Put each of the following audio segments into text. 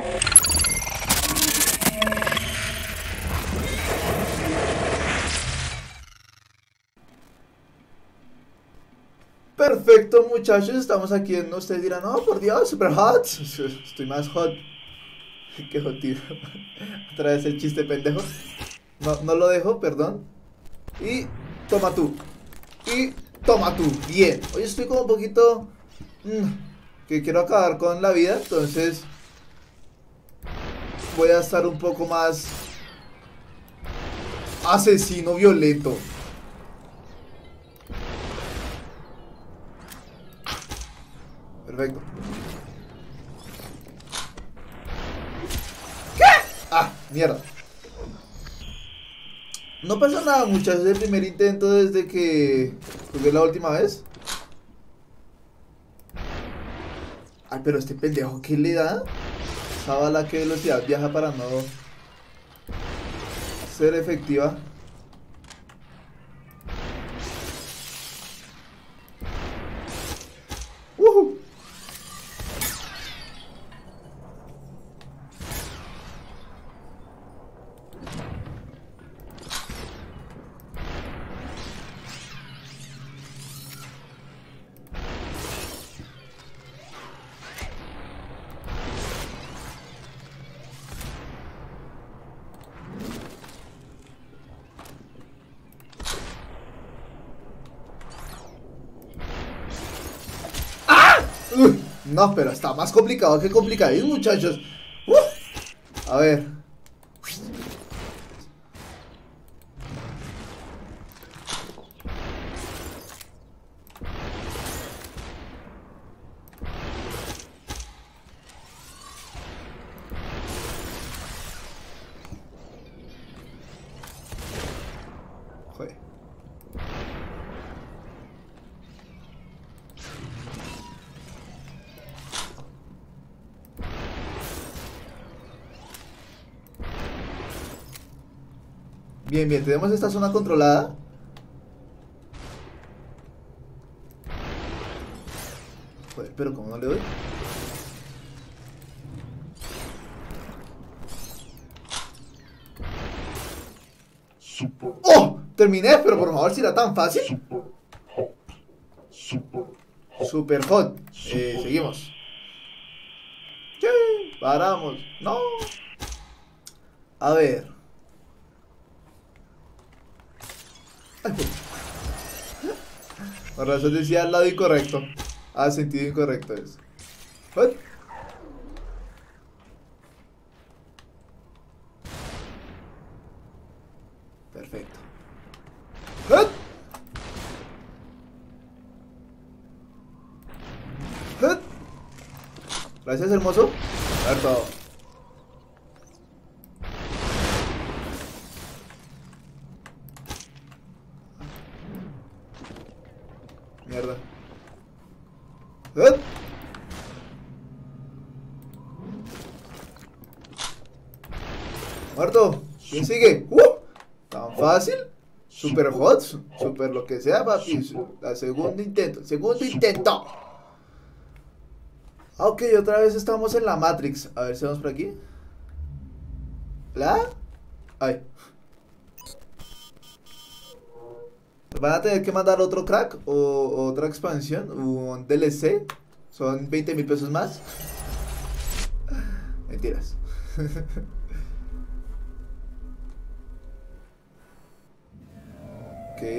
Perfecto, muchachos, estamos aquí en... Ustedes dirán, no, por Dios, super hot. Estoy más hot que hot, tío. Otra vez el chiste pendejo. No, no lo dejo, perdón. Y toma tú. Y toma tú. Bien. Hoy estoy como un poquito... que quiero acabar con la vida, entonces... voy a estar un poco más... asesino violento. Perfecto. ¿Qué? Ah, mierda. No pasa nada, muchachos. Es el primer intento desde que jugué la última vez. Ay, pero este pendejo, ¿qué le da? Esa bala, ¿qué velocidad viaja para no ser efectiva? No, pero está más complicado que complicadísimo, muchachos. A ver. Joder. Bien, bien, tenemos esta zona controlada. Joder, pero ¿cómo no le doy? ¡Oh! Terminé, pero por favor, si era tan fácil. Super hot. Seguimos. Sí, paramos. No. A ver. Por razón decía al lado incorrecto. Ah, sentido incorrecto es. What? Perfecto. What? What? Gracias, hermoso. A ver todo. Mierda. What? Muerto. ¿Quién sigue? ¿Tan fácil? Super hot, super lo que sea, papi. La segundo intento. Segundo intento. Ok, otra vez estamos en la Matrix. A ver si vamos por aquí. ¿La? Ay. Van a tener que mandar otro crack o otra expansión, un DLC. Son 20.000 pesos más. Mentiras. Ok.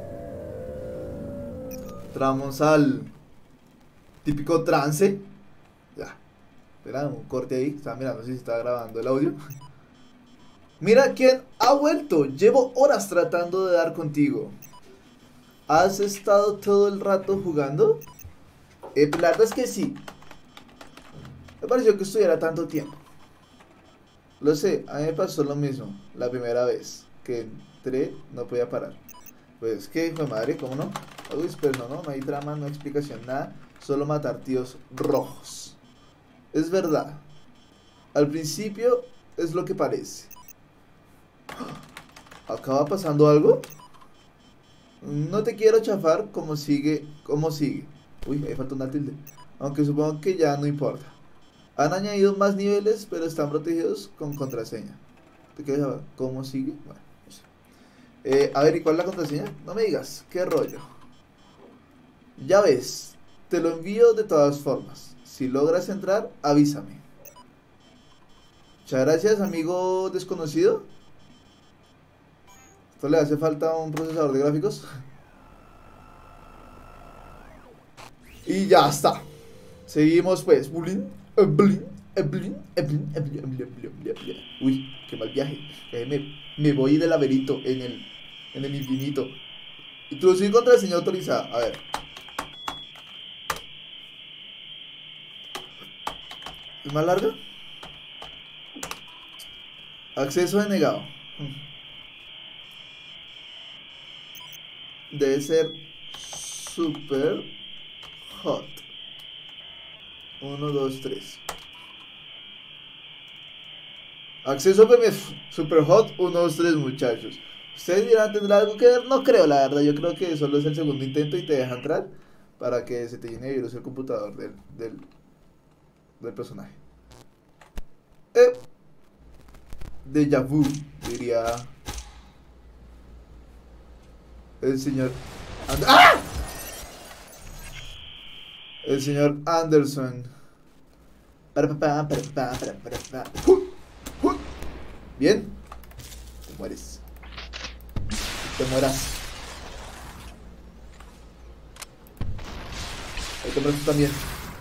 Entramos al típico trance. Ya. Espera, un corte ahí. Estaba mirando si se estaba grabando el audio. Mira quién ha vuelto. Llevo horas tratando de dar contigo. ¿Has estado todo el rato jugando? La verdad es que sí. Me pareció que estuviera tanto tiempo. Lo sé, a mí me pasó lo mismo la primera vez que entré, no podía parar. Pues que, hijo de madre, ¿cómo no? Uy, pues no hay drama, no hay explicación, nada. Solo matar tíos rojos. Es verdad. Al principio es lo que parece. ¿Acaba pasando algo? No te quiero chafar como sigue. Uy, ahí falta una tilde. Aunque supongo que ya no importa. Han añadido más niveles, pero están protegidos con contraseña. ¿Te quieres saber cómo sigue? Bueno, no sé. A ver, ¿y cuál es la contraseña? No me digas, qué rollo. Ya ves, te lo envío de todas formas. Si logras entrar, avísame. Muchas gracias, amigo desconocido. ¿Esto le hace falta un procesador de gráficos? Y ya está. Seguimos pues. Uy, qué mal viaje. Me voy del laberinto en el infinito. Introducir contraseña autorizada. A ver. ¿Es más larga? Acceso denegado. Debe ser super hot. 1, 2, 3. Acceso permiso. Super hot. 1, 2, 3, muchachos. Ustedes dirán, ¿tendrá algo que ver? No creo, la verdad. Yo creo que solo es el segundo intento y te deja entrar para que se te llene de virus el computador del personaje. Déjà vu, diría el señor ¡Ah! El señor Anderson. Bien. Te mueres. Te mueras. Ahí te mueres tú también.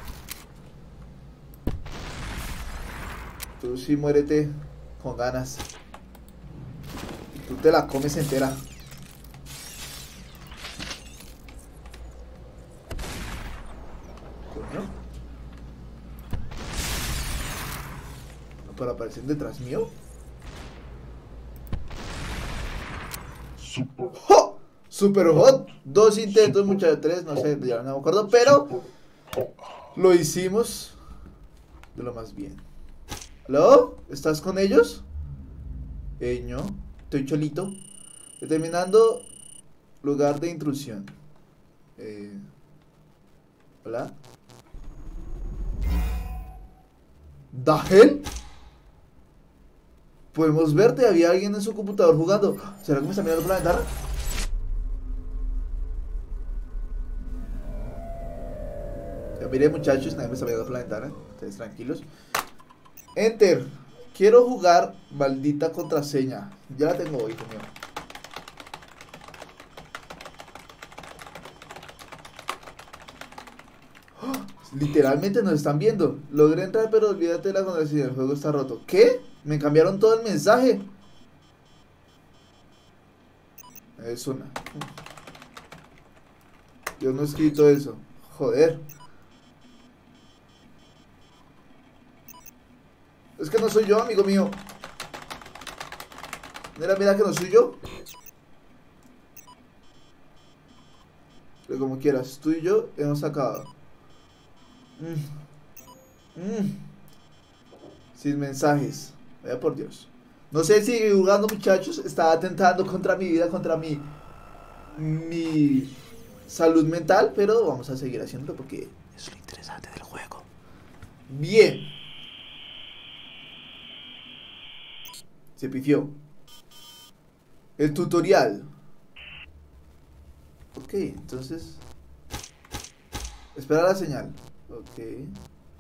Tú sí muérete con ganas. Y tú te la comes entera. Coño. ¿No para aparecer detrás mío? Super, ¡Oh! Super hot. 2 intentos, muchachos. 3, no sé, ya no me acuerdo. Pero lo hicimos de lo más bien. ¿Aló? ¿Estás con ellos? No, estoy cholito. Determinando lugar de intrusión. ¿Hola? ¿Dahel? Podemos verte, había alguien en su computador jugando. ¿Será que me está mirando por la ventana? Ya miré, muchachos, nadie me está mirando por la ventana. Ustedes tranquilos. Enter. Quiero jugar maldita contraseña. Ya la tengo, hijo mío. ¡Oh! Literalmente nos están viendo. Logré entrar, pero olvídate de la contraseña. El juego está roto. ¿Qué? Me cambiaron todo el mensaje. Es una. Yo no he escrito eso. Joder. Es que no soy yo, amigo mío. Mira, mira que no soy yo. Pero como quieras, tú y yo hemos acabado. Sin mensajes. Vaya por Dios. No sé si jugando, muchachos. Estaba atentando contra mi vida, contra mi salud mental. Pero vamos a seguir haciéndolo porque es lo interesante del juego. Bien. Se pifió. El tutorial. Ok, entonces espera la señal. Ok.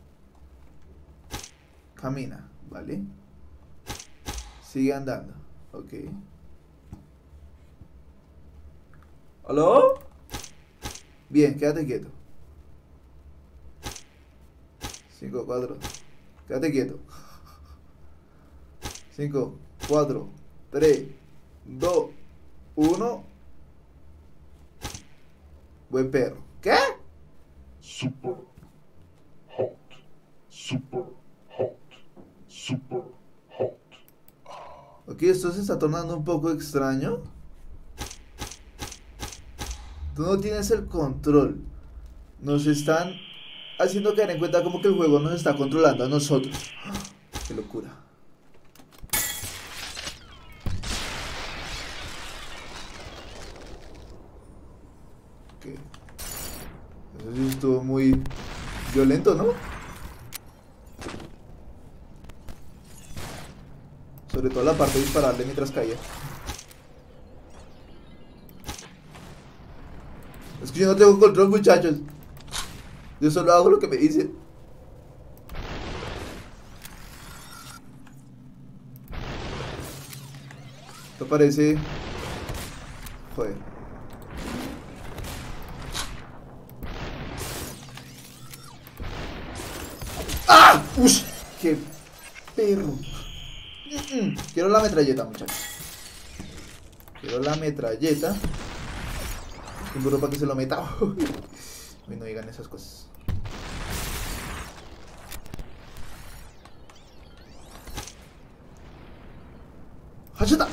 Camina, ¿vale? Sigue andando. Ok. ¿Aló? Bien, quédate quieto. 5, 4. Quédate quieto. 5, 4, 3, 2, 1. Buen perro. ¿Qué? super hot, super hot, super hot. Ok, esto se está tornando un poco extraño. Tú no tienes el control. Nos están haciendo caer en cuenta como que el juego nos está controlando a nosotros. Qué locura. Ok. Eso sí estuvo muy violento, ¿no? Sobre todo la parte de dispararle mientras caía. Es que yo no tengo control, muchachos. Yo solo hago lo que me dicen. Esto parece... Joder. ¡Ah! ¡Ush! ¡Qué perro! Quiero la metralleta, muchachos. Quiero la metralleta. Un burro para que se lo meta. Uy, no digan esas cosas. ¡Hacheta!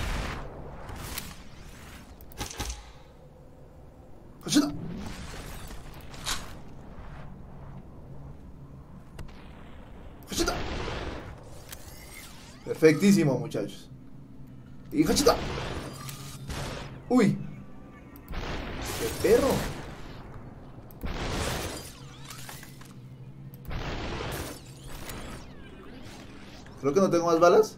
¡Hacheta! ¡Hacheta! Perfectísimo, muchachos. Y hacheta. ¡Uy! ¡Qué perro! Creo que no tengo más balas.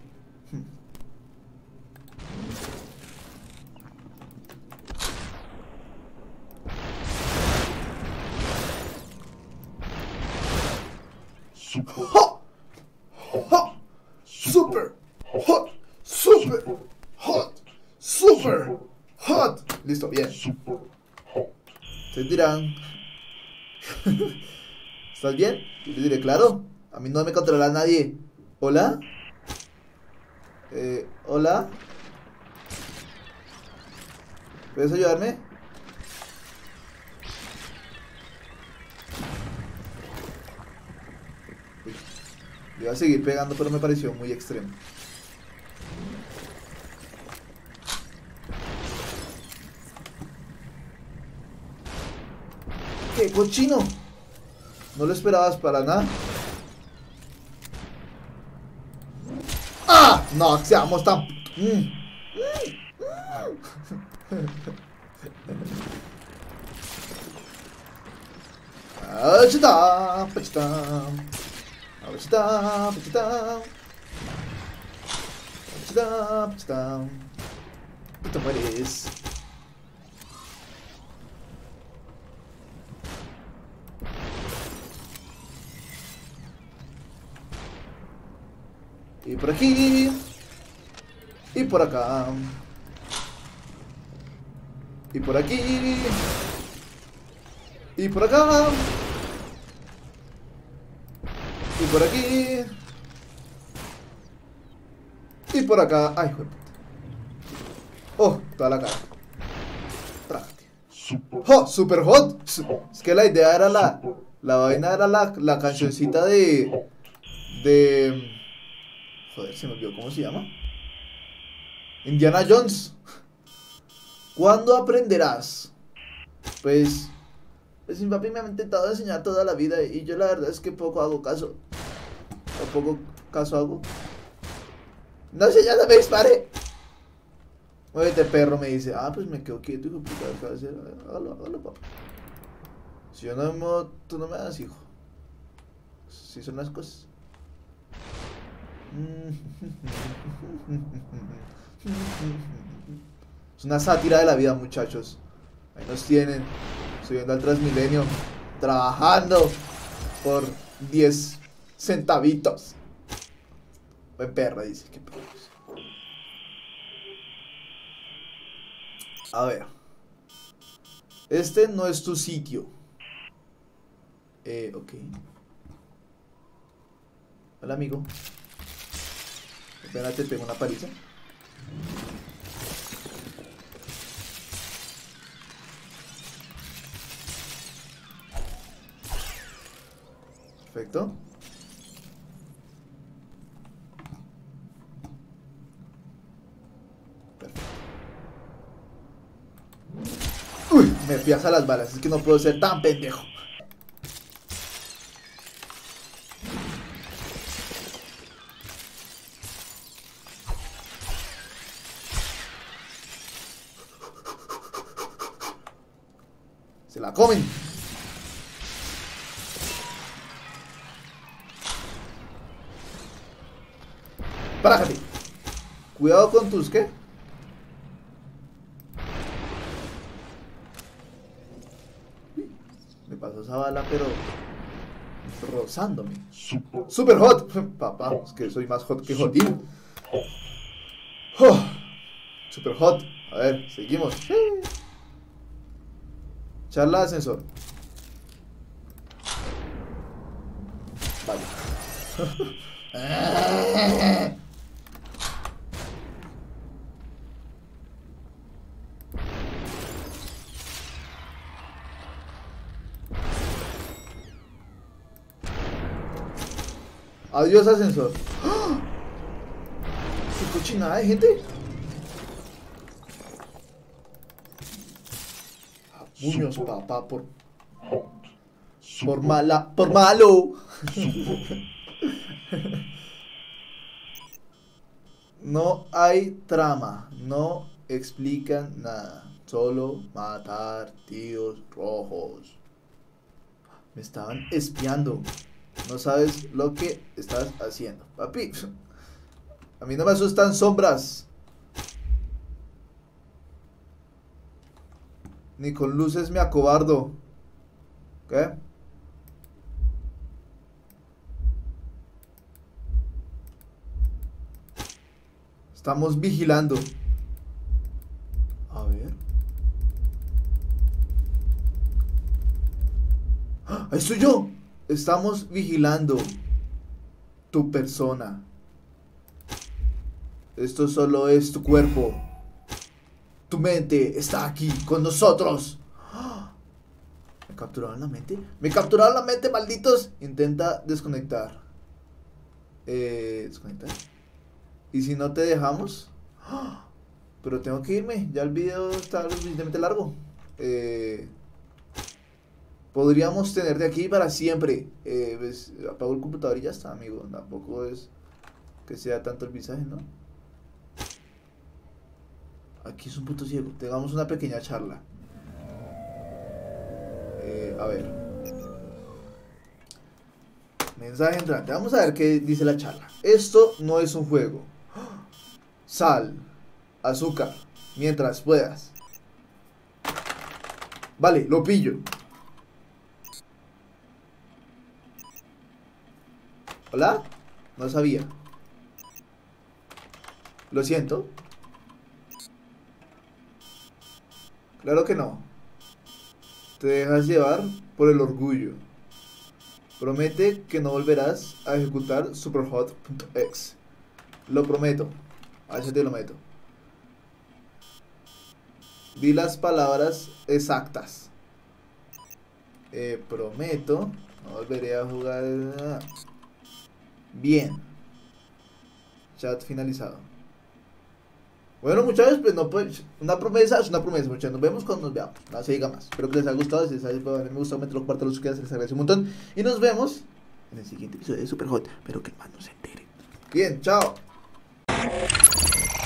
Super ¡Hot! ¡Hot! ¡Super! ¡Hot! ¡Super! ¡Hot! ¡Super! ¡Hot! Listo, bien. super hot. Ustedes dirán... ¿Estás bien? Yo les diré, claro. A mí no me controla nadie. ¿Hola? ¿Hola? ¿Puedes ayudarme? Uy, le iba a seguir pegando, pero me pareció muy extremo. ¡Qué cochino! No lo esperabas para nada. ¡Ah! No, seamos tan... ¡Achita! ¡Pachita! ¡Achita! ¡Pachita! ¡Achita! ¡Pachita! ¡Y te mueres! Y por aquí. Y por acá. Y por aquí. Y por acá. Y por aquí. Y por acá. Ay, joder. Oh, toda la cara. Trágate. Super ¡Oh! ¡Super hot! Es que la idea era la vaina era la cancioncita de. Joder, se me olvidó cómo se llama. Indiana Jones. ¿Cuándo aprenderás? Pues mi papi me ha intentado enseñar toda la vida y yo la verdad es que poco hago caso. O poco caso hago. No sé, ya no me dispare. Muévete, perro, me dice. Ah, pues me quedo quieto, hijo de puta. ¿Qué vas a hacer? Hágalo, papá. Si yo no me muevo, tú no me das, hijo. Si son las cosas. Es una sátira de la vida, muchachos. Ahí nos tienen, subiendo al Transmilenio, trabajando por 10 centavitos. Buen perro, dice. Qué perro. A ver. Este no es tu sitio. Ok. Hola, amigo. Espérate, te pego una paliza. Perfecto. Perfecto. Uy, me fui a las balas. Es que no puedo ser tan pendejo. Se la comen. Pájate. Cuidado con tus, ¿qué? Me pasó esa bala, pero rozándome. Super hot. Papá, es que soy más hot que Jotín. Oh, super hot. A ver, seguimos. Charla de ascensor. Vale. Adiós, ascensor. ¡Ah! ¿Qué cochinada de gente? Puños, papá, por malo. No hay trama, no explican nada, solo matar tíos rojos. Me estaban espiando. No sabes lo que estás haciendo, papi. A mí no me asustan sombras. Ni con luces me acobardo. ¿Qué? Estamos vigilando. A ver. ¡Ah! ¡Ahí estoy yo! Estamos vigilando tu persona. Esto solo es tu cuerpo. Tu mente está aquí con nosotros. ¡Ah! ¿Me capturaron la mente? ¡Me capturaron la mente, malditos! Intenta desconectar. Desconectar. ¿Y si no te dejamos? ¡Ah! Pero tengo que irme. Ya el video está lo suficientemente largo. Podríamos tenerte aquí para siempre. Pues, apago el computador y ya está, amigo. Tampoco es que sea tanto el visaje, ¿no? Aquí es un puto ciego. Tengamos una pequeña charla. A ver. Mensaje entrante. Vamos a ver qué dice la charla. Esto no es un juego. Sal, azúcar, mientras puedas. Vale, lo pillo. ¿Hola? No sabía. Lo siento. Claro que no. Te dejas llevar por el orgullo. Promete que no volverás a ejecutar superhot.exe. Lo prometo. A ver si te lo meto. Di las palabras exactas. Prometo. No volveré a jugar. Bien. Chat finalizado. Bueno, muchachos, pues no, pues una promesa es una promesa, muchachos. Nos vemos cuando nos veamos. No se diga más. Espero que les haya gustado. Si les haya gustado, a mí me gustó, meterlo, compartan, los suscriban, les agradezco un montón. Y nos vemos en el siguiente episodio de Superhot. Espero que el man no se entere. Bien, chao.